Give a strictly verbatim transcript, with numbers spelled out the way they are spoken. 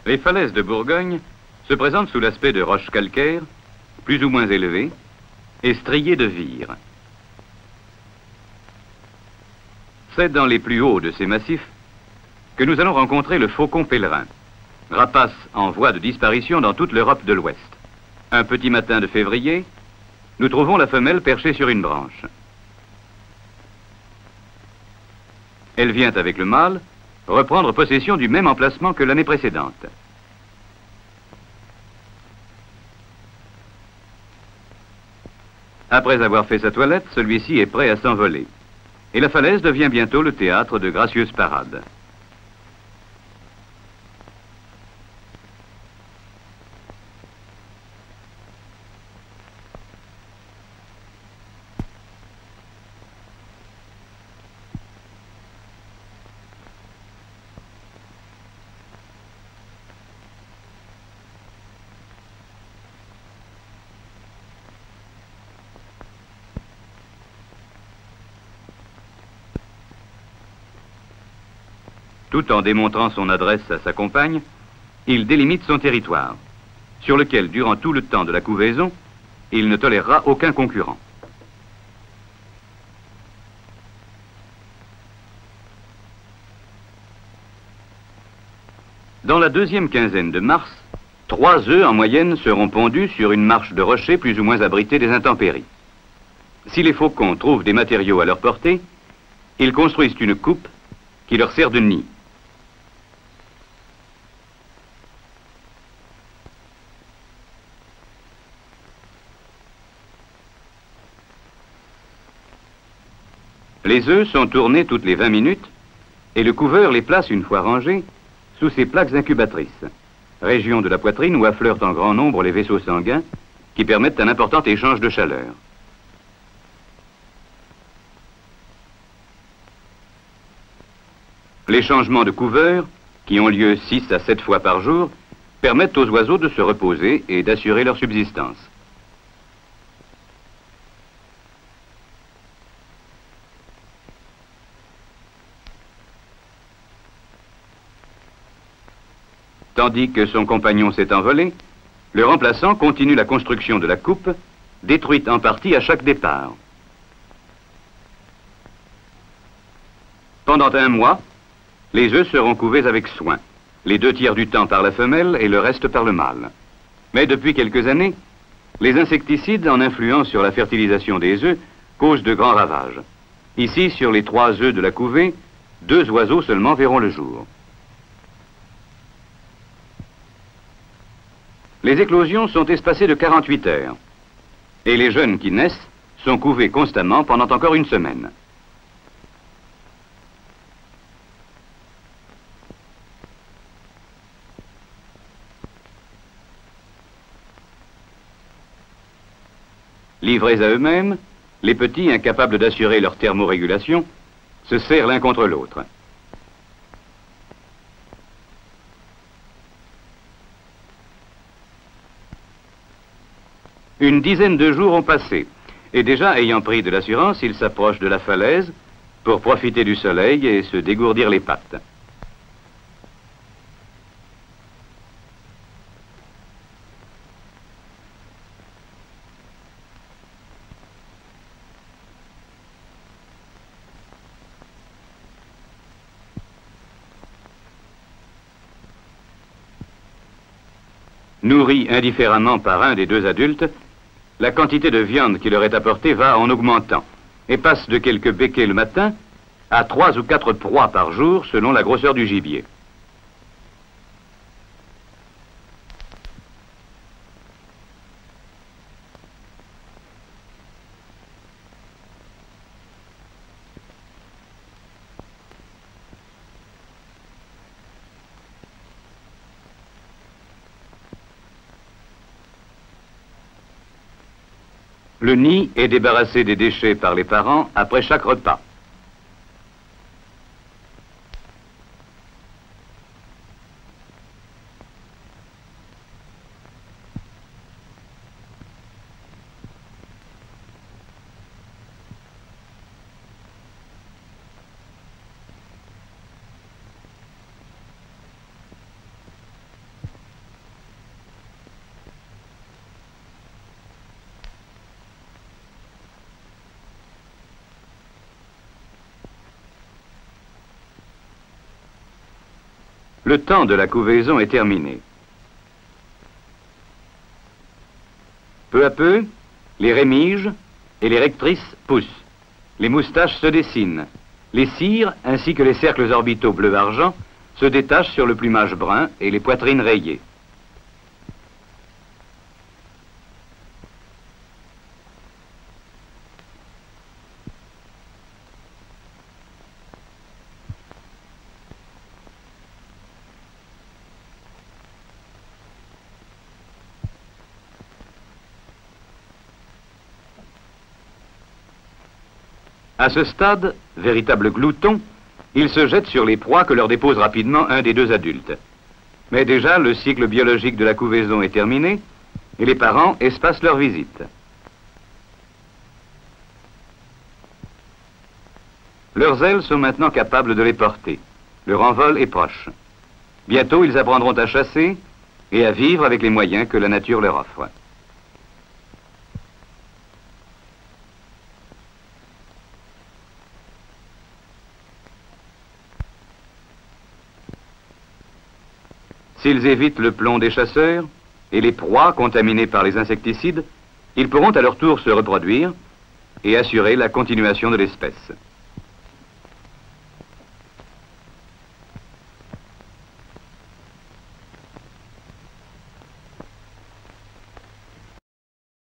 Les falaises de Bourgogne se présentent sous l'aspect de roches calcaires, plus ou moins élevées, et striées de vire. C'est dans les plus hauts de ces massifs que nous allons rencontrer le faucon pèlerin, rapace en voie de disparition dans toute l'Europe de l'Ouest. Un petit matin de février, nous trouvons la femelle perchée sur une branche. Elle vient avec le mâle reprendre possession du même emplacement que l'année précédente. Après avoir fait sa toilette, celui-ci est prêt à s'envoler. Et la falaise devient bientôt le théâtre de gracieuses parades. Tout en démontrant son adresse à sa compagne, il délimite son territoire, sur lequel, durant tout le temps de la couvaison, il ne tolérera aucun concurrent. Dans la deuxième quinzaine de mars, trois œufs en moyenne seront pondus sur une marche de rochers plus ou moins abritée des intempéries. Si les faucons trouvent des matériaux à leur portée, ils construisent une coupe qui leur sert de nid. Les œufs sont tournés toutes les vingt minutes et le couveur les place une fois rangés sous ces plaques incubatrices, région de la poitrine où affleurent en grand nombre les vaisseaux sanguins qui permettent un important échange de chaleur. Les changements de couveur, qui ont lieu six à sept fois par jour, permettent aux oiseaux de se reposer et d'assurer leur subsistance. Tandis que son compagnon s'est envolé, le remplaçant continue la construction de la coupe, détruite en partie à chaque départ. Pendant un mois, les œufs seront couvés avec soin, les deux tiers du temps par la femelle et le reste par le mâle. Mais depuis quelques années, les insecticides en influence sur la fertilisation des œufs causent de grands ravages. Ici, sur les trois œufs de la couvée, deux oiseaux seulement verront le jour. Les éclosions sont espacées de quarante-huit heures et les jeunes qui naissent sont couvés constamment pendant encore une semaine. Livrés à eux-mêmes, les petits, incapables d'assurer leur thermorégulation, se serrent l'un contre l'autre. Une dizaine de jours ont passé, et déjà ayant pris de l'assurance, ils s'approchent de la falaise pour profiter du soleil et se dégourdir les pattes. Nourris indifféremment par un des deux adultes, la quantité de viande qui leur est apportée va en augmentant et passe de quelques becquets le matin à trois ou quatre proies par jour selon la grosseur du gibier. Le nid est débarrassé des déchets par les parents après chaque repas. Le temps de la couvaison est terminé. Peu à peu, les rémiges et les rectrices poussent. Les moustaches se dessinent. Les cires, ainsi que les cercles orbitaux bleu-argent, se détachent sur le plumage brun et les poitrines rayées. À ce stade, véritable glouton, ils se jettent sur les proies que leur dépose rapidement un des deux adultes. Mais déjà, le cycle biologique de la couvaison est terminé et les parents espacent leur visite. Leurs ailes sont maintenant capables de les porter. Leur envol est proche. Bientôt, ils apprendront à chasser et à vivre avec les moyens que la nature leur offre. S'ils évitent le plomb des chasseurs et les proies contaminées par les insecticides, ils pourront à leur tour se reproduire et assurer la continuation de l'espèce.